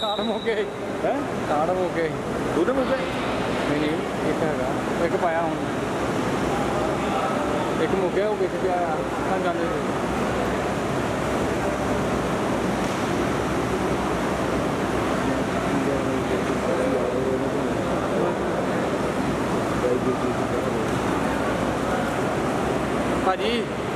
ਕਾੜ ਮੋਕੇ ਹੈ ਕਾੜ ਮੋਕੇ ਉਹਦੇ ਮੁੱਕੇ ਨਹੀਂ ਨਹੀਂ ਇੱਕ ਹੈਗਾ ਇੱਕ ਪਾਇਆ ਹੁਣ ਇੱਕ ਮੁੱਕਿਆ ਉਹ ਵਿੱਚ ਪਿਆ ਤਾਂ ਜਾਂਦੇ ਭਾਜੀ